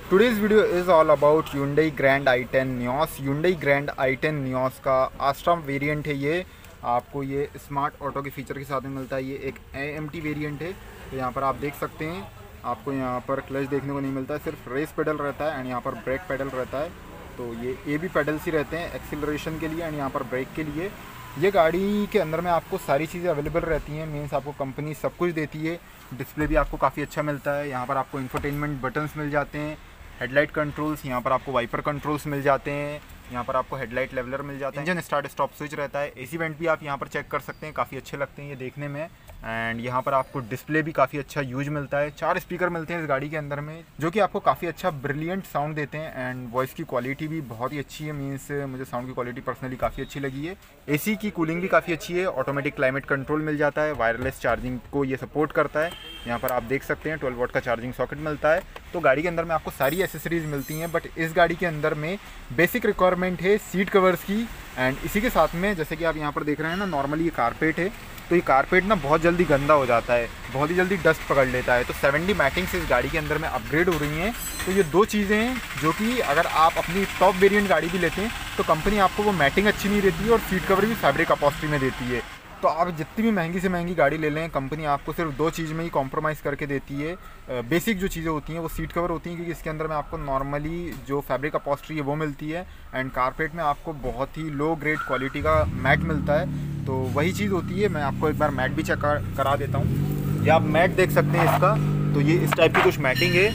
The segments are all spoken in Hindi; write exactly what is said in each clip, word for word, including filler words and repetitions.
Today's video is all about Hyundai Grand i ten Nios। Hyundai Grand i ten Nios का आस्ट्रम वेरिएंट है। ये आपको ये स्मार्ट ऑटो के फीचर के साथ में मिलता है। ये एक ए एम टी वेरिएंट है। तो यहाँ पर आप देख सकते हैं, आपको यहाँ पर क्लच देखने को नहीं मिलता है, सिर्फ रेस पेडल रहता है एंड यहाँ पर ब्रेक पेडल रहता है। तो ये ए बी पेडल्स ही रहते हैं एक्सीलरेशन के लिए एंड यहाँ पर ब्रेक के लिए। ये गाड़ी के अंदर में आपको सारी चीज़ें अवेलेबल रहती हैं, मीन्स आपको कंपनी सब कुछ देती है। डिस्प्ले भी आपको काफ़ी अच्छा मिलता है। यहाँ पर आपको इंफोटेनमेंट बटन्स मिल जाते हैं, हेडलाइट कंट्रोल्स, यहाँ पर आपको वाइपर कंट्रोल्स मिल जाते हैं, यहाँ पर आपको हेडलाइट लेवलर मिल जाता है, इंजन स्टार्ट स्टॉप स्विच रहता है। एसी वेंट भी आप यहाँ पर चेक कर सकते हैं, काफ़ी अच्छे लगते हैं ये देखने में। एंड यहाँ पर आपको डिस्प्ले भी काफ़ी अच्छा यूज मिलता है। चार स्पीकर मिलते हैं इस गाड़ी के अंदर में, जो कि आपको काफ़ी अच्छा ब्रिलियंट साउंड देते हैं एंड वॉइस की क्वालिटी भी बहुत ही अच्छी है। मीन्स मुझे साउंड की क्वालिटी पर्सनली काफ़ी अच्छी लगी है। एसी की कूलिंग भी काफ़ी अच्छी है। ऑटोमेटिक क्लाइमेट कंट्रोल मिल जाता है, वायरलेस चार्जिंग को ये सपोर्ट करता है। यहाँ पर आप देख सकते हैं ट्वेल्व वॉट का चार्जिंग सॉकेट मिलता है। तो गाड़ी के अंदर में आपको सारी एसेसरीज मिलती हैं, बट इस गाड़ी के अंदर में बेसिक रिक्वायरमेंट है सीट कवर्स की। एंड इसी के साथ में जैसे कि आप यहाँ पर देख रहे हैं ना, नॉर्मली ये कारपेट है, तो ये कारपेट ना बहुत जल्दी गंदा हो जाता है, बहुत ही जल्दी डस्ट पकड़ लेता है। तो सेवेंटी मैटिंग्स इस गाड़ी के अंदर में अपग्रेड हो रही हैं। तो ये दो चीज़ें हैं जो कि अगर आप अपनी टॉप वेरिएंट गाड़ी भी लेते हैं तो कंपनी आपको वो मैटिंग अच्छी नहीं देती है और सीट कवर भी फैब्रिक अपॉस्ट्री में देती है। तो आप जितनी भी महंगी से महंगी गाड़ी ले लें, कंपनी आपको सिर्फ दो चीज़ में ही कॉम्प्रोमाइज़ करके देती है। बेसिक जो चीज़ें होती हैं वो सीट कवर होती हैं, क्योंकि इसके अंदर में आपको नॉर्मली जो फैब्रिक अपॉस्ट्री है वो मिलती है एंड कारपेट में आपको बहुत ही लो ग्रेड क्वालिटी का मैट मिलता है। तो वही चीज़ होती है। मैं आपको एक बार मैट भी चेक करा देता हूँ। ये आप मैट देख सकते हैं इसका, तो ये इस टाइप की कुछ मैटिंग है।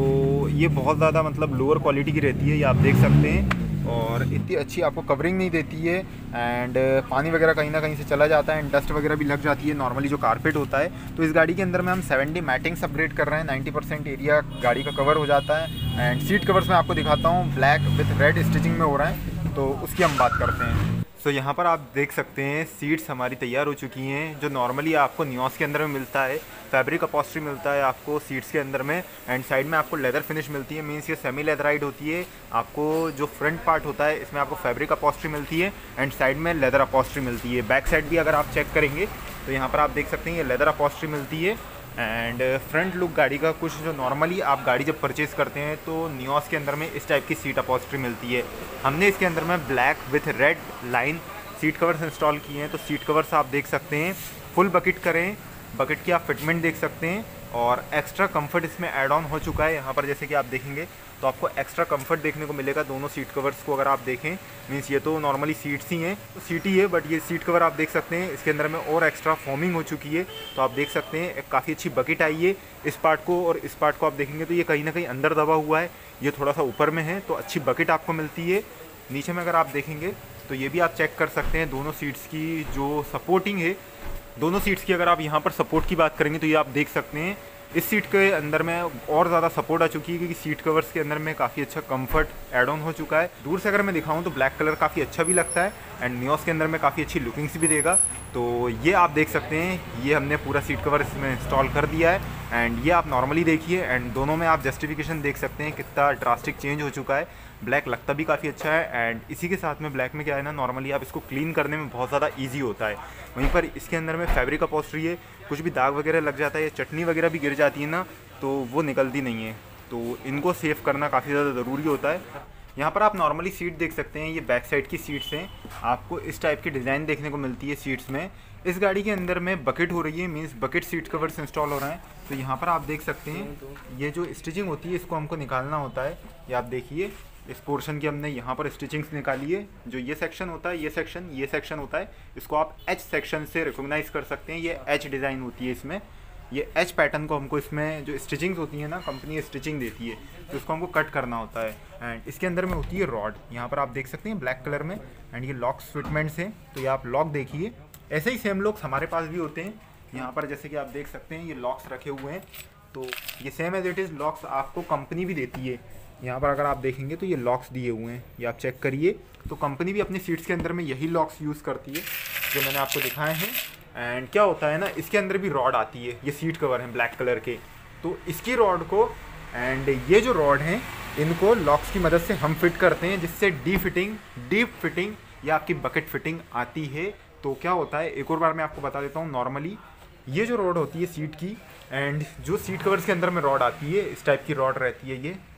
तो ये बहुत ज़्यादा मतलब लोअर क्वालिटी की रहती है, ये आप देख सकते हैं, और इतनी अच्छी आपको कवरिंग नहीं देती है। एंड पानी वगैरह कहीं ना कहीं से चला जाता है एंड डस्ट वगैरह भी लग जाती है नॉर्मली जो कारपेट होता है। तो इस गाड़ी के अंदर में हम सेवेंटी मैटिंग्स अपग्रेड कर रहे हैं, नाइन्टी परसेंट एरिया गाड़ी का कवर हो जाता है। एंड सीट कवर्स में आपको दिखाता हूँ, ब्लैक विथ रेड स्टिचिंग में हो रहा है, तो उसकी हम बात करते हैं। सो so, यहाँ पर आप देख सकते हैं सीट्स हमारी तैयार हो चुकी हैं, जो नॉर्मली आपको नियोस के अंदर में मिलता है। फैब्रिक अपॉस्ट्री मिलता है आपको सीट्स के अंदर में एंड साइड में आपको लेदर फिनिश मिलती है, मीन्स ये सेमी लेदराइड होती है। आपको जो फ्रंट पार्ट होता है इसमें आपको फैब्रिक अपॉस्ट्री मिलती है एंड साइड में लेदर अपॉस्ट्री मिलती है। बैक साइड भी अगर आप चेक करेंगे तो यहाँ पर आप देख सकते हैं ये लेदर अपॉस्ट्री मिलती है। एंड फ्रंट लुक गाड़ी का कुछ जो नॉर्मली आप गाड़ी जब परचेज़ करते हैं तो नियोस के अंदर में इस टाइप की सीट अपॉस्ट्री मिलती है। हमने इसके अंदर में black with red line seat covers install किए हैं। तो सीट कवर्स आप देख सकते हैं, फुल बकेट करें, बकेट की आप फिटमेंट देख सकते हैं और एक्स्ट्रा कंफर्ट इसमें ऐड ऑन हो चुका है। यहाँ पर जैसे कि आप देखेंगे तो आपको एक्स्ट्रा कंफर्ट देखने को मिलेगा दोनों सीट कवर्स को अगर आप देखें। मीन्स ये तो नॉर्मली सीट्स ही हैं, तो सीट ही है, बट ये सीट कवर आप देख सकते हैं इसके अंदर में और एक्स्ट्रा फॉर्मिंग हो चुकी है। तो आप देख सकते हैं काफ़ी अच्छी बकेट आई है इस पार्ट को, और इस पार्ट को आप देखेंगे तो ये कहीं ना कहीं अंदर दबा हुआ है, ये थोड़ा सा ऊपर में है, तो अच्छी बकेट आपको मिलती है। नीचे में अगर आप देखेंगे तो ये भी आप चेक कर सकते हैं दोनों सीट्स की जो सपोर्टिंग है, दोनों सीट्स की अगर आप यहाँ पर सपोर्ट की बात करेंगे तो ये आप देख सकते हैं इस सीट के अंदर में और ज़्यादा सपोर्ट आ चुकी है, क्योंकि सीट कवर्स के अंदर में काफ़ी अच्छा कंफर्ट ऐड ऑन हो चुका है। दूर से अगर मैं दिखाऊं तो ब्लैक कलर काफ़ी अच्छा भी लगता है एंड नियोस के अंदर में काफ़ी अच्छी लुकिंग्स भी देगा। तो ये आप देख सकते हैं, ये हमने पूरा सीट कवर इसमें इंस्टॉल कर दिया है एंड ये आप नॉर्मली देखिए एंड दोनों में आप जस्टिफिकेशन देख सकते हैं कितना ड्रास्टिक चेंज हो चुका है। ब्लैक लगता भी काफ़ी अच्छा है एंड इसी के साथ में ब्लैक में क्या है ना, नॉर्मली आप इसको क्लीन करने में बहुत ज़्यादा इजी होता है। वहीं पर इसके अंदर में फैब्रिक अपॉस्ट्री है, कुछ भी दाग वगैरह लग जाता है या चटनी वगैरह भी गिर जाती है ना, तो वो निकलती नहीं है। तो इनको सेव करना काफ़ी ज़्यादा ज़रूरी होता है। यहाँ पर आप नॉर्मली सीट देख सकते हैं, ये बैक साइड की सीट्स हैं, आपको इस टाइप की डिज़ाइन देखने को मिलती है सीट्स में। इस गाड़ी के अंदर में बकेट हो रही है, means bucket seat covers install हो रहे हैं। तो यहाँ पर आप देख सकते हैं ये जो स्टिचिंग होती है इसको हमको निकालना होता है। ये आप देखिए इस पोर्शन की हमने यहाँ पर स्टिचिंग्स निकाली है। जो ये सेक्शन होता है, ये सेक्शन ये सेक्शन होता है, इसको आप एच सेक्शन से रिकॉग्नाइज कर सकते हैं। ये एच डिज़ाइन होती है इसमें, ये एच पैटर्न को हमको इसमें जो स्टिचिंग्स होती है ना, कंपनी स्टिचिंग देती है, तो इसको हमको कट करना होता है। एंड इसके अंदर में होती है रॉड, यहाँ पर आप देख सकते हैं ब्लैक कलर में, एंड ये लॉक्स फिटमेंट्स हैं। तो ये आप लॉक देखिए, ऐसे ही सेम लॉक्स हमारे पास भी होते हैं। यहाँ पर जैसे कि आप देख सकते हैं ये लॉक्स रखे हुए हैं, तो ये same as it is locks आपको कंपनी भी देती है। यहाँ पर अगर आप देखेंगे तो ये लॉक्स दिए हुए हैं, ये आप चेक करिए। तो कंपनी भी अपनी सीट्स के अंदर में यही लॉक्स यूज़ करती है जो मैंने आपको दिखाए हैं। एंड क्या होता है ना, इसके अंदर भी रॉड आती है, ये सीट कवर हैं ब्लैक कलर के, तो इसकी रॉड को एंड ये जो रॉड हैं इनको लॉक्स की मदद से हम फिट करते हैं, जिससे डी फिटिंग डीप फिटिंग या आपकी बकेट फिटिंग आती है। तो क्या होता है, एक और बार मैं आपको बता देता हूँ। नॉर्मली ये जो रॉड होती है सीट की, एंड जो सीट कवर्स के अंदर में रॉड आती है, इस टाइप की रॉड रहती है ये,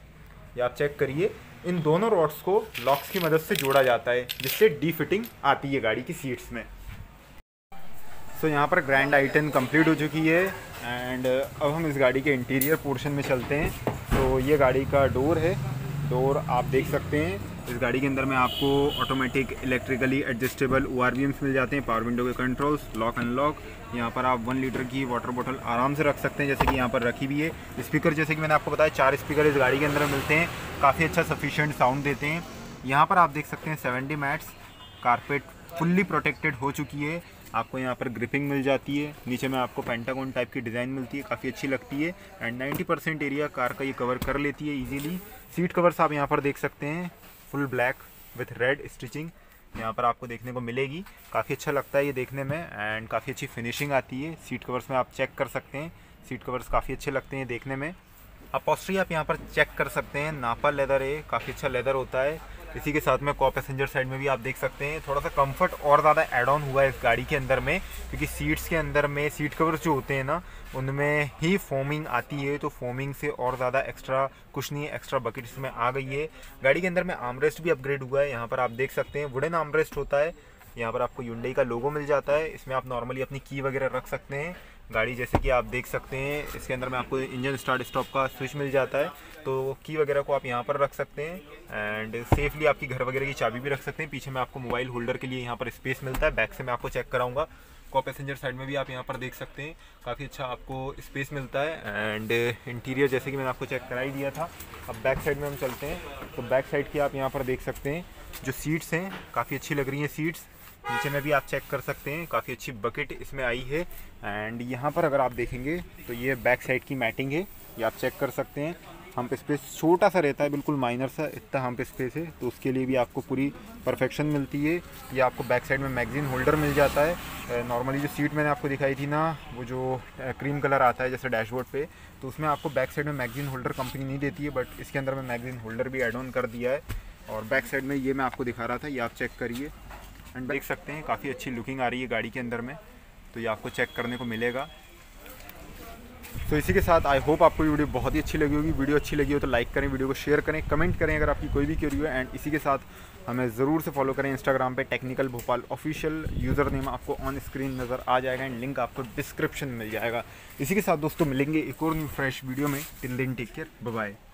ये आप चेक करिए, इन दोनों रॉड्स को लॉक्स की मदद से जोड़ा जाता है, जिससे डी फिटिंग आती है गाड़ी की सीट्स में। सो so, यहाँ पर ग्रैंड आई टेन कंप्लीट हो चुकी है एंड अब हम इस गाड़ी के इंटीरियर पोर्शन में चलते हैं। तो ये गाड़ी का डोर है, डोर आप देख सकते हैं। इस गाड़ी के अंदर में आपको automatic electrically adjustable O R V Ms मिल जाते हैं, पावर विंडो के कंट्रोल्स, लॉक अनलॉक। यहाँ पर आप वन लीटर की वाटर बोतल आराम से रख सकते हैं, जैसे कि यहाँ पर रखी भी है। स्पीकर जैसे कि मैंने आपको बताया, चार स्पीकर इस गाड़ी के अंदर मिलते हैं, काफ़ी अच्छा सफिशिएंट साउंड देते हैं। यहाँ पर आप देख सकते हैं seventy mats, carpet fully protected हो चुकी है। आपको यहाँ पर ग्रिपिंग मिल जाती है, नीचे में आपको पेंटागन टाइप की डिज़ाइन मिलती है, काफ़ी अच्छी लगती है and ninety percent area car का ये कवर कर लेती है इजीली। सीट कवर्स आप यहाँ पर देख सकते हैं, full black with red stitching यहाँ पर आपको देखने को मिलेगी। काफ़ी अच्छा लगता है ये देखने में एंड काफ़ी अच्छी फिनिशिंग आती है। सीट कवर्स में आप चेक कर सकते हैं, सीट कवर्स काफ़ी अच्छे लगते हैं देखने में। अपॉस्ट्री आप यहाँ पर चेक कर सकते हैं, नापा लेदर है, काफ़ी अच्छा लेदर होता है। इसी के साथ में को पैसेंजर साइड में भी आप देख सकते हैं थोड़ा सा कंफर्ट और ज़्यादा ऐड ऑन हुआ है इस गाड़ी के अंदर में, क्योंकि सीट्स के अंदर में सीट कवर्स जो होते हैं ना, उनमें ही फोमिंग आती है, तो फोमिंग से और ज़्यादा एक्स्ट्रा कुछ नहीं है, एक्स्ट्रा बकेट इसमें आ गई है। गाड़ी के अंदर में आर्मरेस्ट भी अपग्रेड हुआ है, यहाँ पर आप देख सकते हैं वुडन आर्मरेस्ट होता है। यहाँ पर आपको Hyundai का लोगो मिल जाता है, इसमें आप नॉर्मली अपनी की वगैरह रख सकते हैं। गाड़ी जैसे कि आप देख सकते हैं, इसके अंदर में आपको इंजन स्टार्ट स्टॉप का स्विच मिल जाता है, तो की वगैरह को आप यहाँ पर रख सकते हैं एंड सेफली आपकी घर वगैरह की चाबी भी रख सकते हैं। पीछे में आपको मोबाइल होल्डर के लिए यहाँ पर स्पेस मिलता है, बैक से मैं आपको चेक कराऊंगा। को पैसेंजर साइड में भी आप यहाँ पर देख सकते हैं, काफ़ी अच्छा आपको स्पेस मिलता है एंड इंटीरियर जैसे कि मैंने आपको चेक करा ही दिया था। अब बैक साइड में हम चलते हैं, तो बैक साइड की आप यहाँ पर देख सकते हैं जो सीट्स हैं, काफ़ी अच्छी लग रही हैं सीट्स। नीचे में भी आप चेक कर सकते हैं, काफ़ी अच्छी बकेट इसमें आई है एंड यहाँ पर अगर आप देखेंगे तो ये बैक साइड की मैटिंग है, ये आप चेक कर सकते हैं। हम्प स्पेस छोटा सा रहता है, बिल्कुल माइनर सा, इतना हम्प स्पेस है, तो उसके लिए भी आपको पूरी परफेक्शन मिलती है। ये आपको बैक साइड में मैगजीन होल्डर मिल जाता है। नॉर्मली जो सीट मैंने आपको दिखाई थी ना, वो जो क्रीम कलर आता है जैसे डैशबोर्ड पे, तो उसमें आपको बैक साइड में मैगजीन होल्डर कंपनी नहीं देती है, बट इसके अंदर में मैगजीन होल्डर भी एड ऑन कर दिया है। और बैक साइड में ये मैं आपको दिखा रहा था, ये आप चेक करिए एंड देख सकते हैं काफ़ी अच्छी लुकिंग आ रही है गाड़ी के अंदर में, तो ये आपको चेक करने को मिलेगा। तो इसी के साथ आई होप आपको ये वीडियो बहुत ही अच्छी लगी होगी। वीडियो अच्छी लगी हो तो लाइक करें, वीडियो को शेयर करें, कमेंट करें अगर आपकी कोई भी क्वेरी हो एंड इसी के साथ हमें ज़रूर से फॉलो करें इंस्टाग्राम पे, technical Bhopal official. User name आपको ऑन स्क्रीन नज़र आ जाएगा एंड लिंक आपको डिस्क्रिप्शन में मिल जाएगा। इसी के साथ दोस्तों मिलेंगे एक और न्यू फ्रेश वीडियो में। Till then take care, bye bye.